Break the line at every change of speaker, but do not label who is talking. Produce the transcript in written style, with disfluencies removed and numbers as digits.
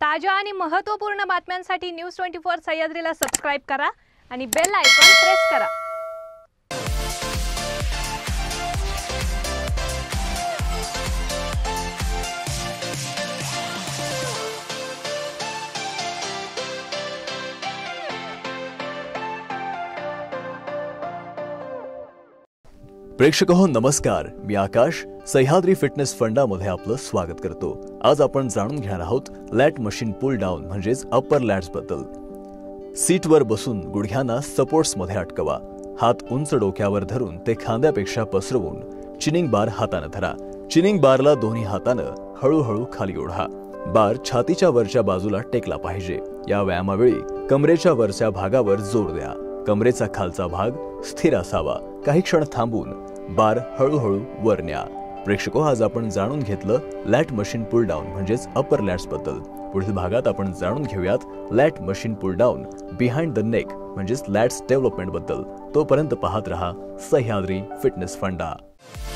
ताज्या आणि महत्त्वपूर्ण बातम्यांसाठी न्यूज 24 सह्याद्रीला सबस्क्राइब करा आणि बेल आयकॉन प्रेस करा।
प्रेक्षको नमस्कार, मी आकाश सह्याद्री फिटनेस फंडामध्ये आपलं स्वागत करतो। आज आपण जाणून घेणार आहोत लॅट मशीन पुल डाऊन म्हणजेच अपर लॅट्स बद्दल। सीटवर बसून गुडघ्यांना सपोर्ट्स मध्ये अटकवा। हात उंच डोक्यावर धरून ते खांद्यापेक्षा पसरवून चिनिंग बार हाताने धरा। चिनिंग बारला दोन्ही हाताने हळूहळू खाली ओढा। बार छातीच्या वरच्या बाजूला टेकला पाहिजे। या व्यायामावेळी कमरेच्या वरच्या भागावर जोर द्या। कमरेचा खालचा भाग स्थिर असावा। काही क्षण थांबून बार हळूहळू वर न्या। प्रेक्षको, आज आपण जाणून घेतलं लॅट मशीन पुल डाऊन म्हणजेच अपर लॅट्स बद्दल। पुढील भागात आपण जाणून घेऊयात lat machine pull down behind the neck म्हणजेच लॅट्स डेव्हलपमेंट बद्दल। तोपर्यंत पाहत रहा सह्याद्री फिटनेस फंडा।